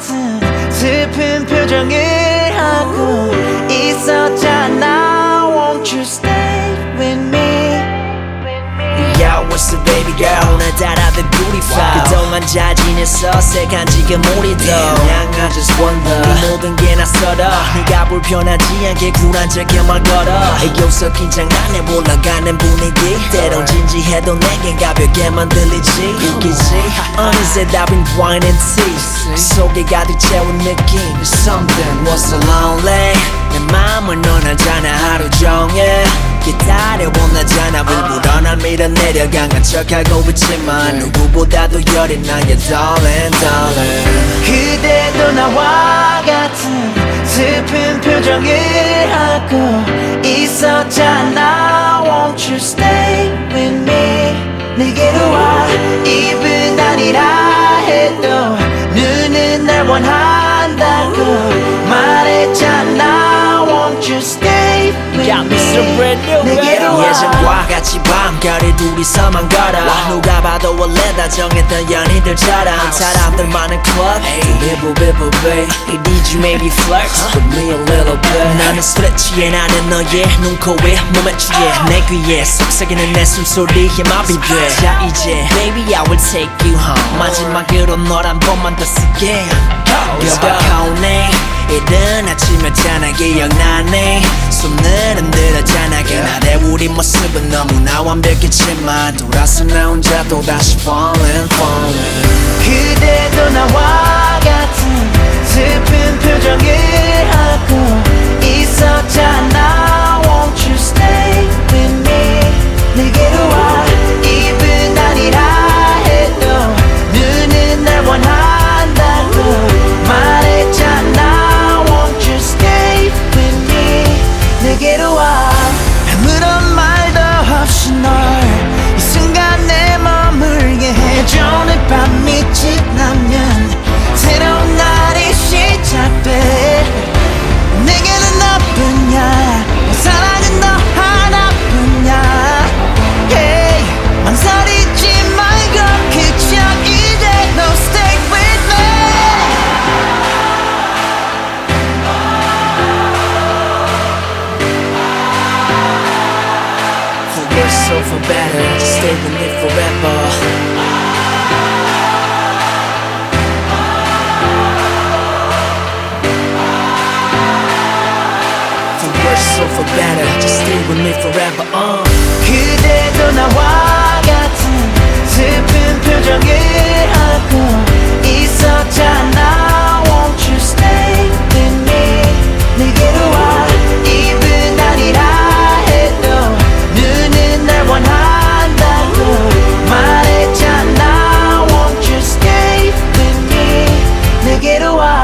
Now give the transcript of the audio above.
같은 슬픈 표정을 하고 있었잖아. Won't you stay with me? Yo, what's up baby girl? 오늘따라 더 beautiful. 그동안 잘 지냈어? 새간 지금 우리도 그냥 I just wonder 네 모든 게 낯설어. 네가 불편하지 않게 굴한적에 말 걸어. 애교서 긴장 안 해 올라가는 분위기. 때론 진지해도 내겐 가볍게만 들리지. 웃기지? 어느새 답인 wine and tea. 속에 가득 채운 느낌. Something was so lonely. 내 맘을 넌 알잖아 하루 종일. 기다려본 나잖아. 일부러 날 밀어내려 강한 척하고 있지만 누구보다도 여린 나의 darling darling. 그대도 나와 같은 슬픈 표정을 하고 있었잖아. Won't you stay with me? 내게로 와. 입은 아니라 해도 눈은 날 원한다고 말했잖아. Won't you stay with me? 내게로 와. 예전과 같이 밤거리 둘이서만 걸어. 누가 봐도 원래 다 정했던 연인들처럼 사람들만은 club. Hey, did you maybe flirt with me a little bit? 나는 술에 취해 나는 너의 눈코에 몸에 취해 내 귀에 속삭이는 내 숨소리에 마비돼. 자 이제 baby I will take you home. 마지막으로 널 한 번만 더 쓰게. 벽박하오네 이른 아침이었잖아. 기억나네. 손을 흔들었잖아. 그날의 우리 모습은 너무나 완벽했지만 돌아서 나 혼자 또다시 falling. 그대도 나와 같은 슬픈 표정을 하고 있었잖아. Won't you stay with me? 내게로 와. 입은 아니라 해도 눈은 날 원한다고 말했잖아. Won't you stay with me? 내게로 와. 아무런 말도 없이 널 이 순간에 머물게 해줘. 내 밤이 지나면 새로운 날이 시작돼. 내게는 너뿐이야. 사랑은 너 하나뿐이야. Hey, 망설이지 말고 그저 이대로 stay with me. For worse or for better, just stay with me forever. So for better, just stay with me forever. 그대도 나와 같은 슬픈 표정을 하고 있었잖아. Won't you stay with me? 내게로 와. 입은 아니라 해도 눈은 날 원한다고 말했잖아. Won't you stay with me? 내게로 와.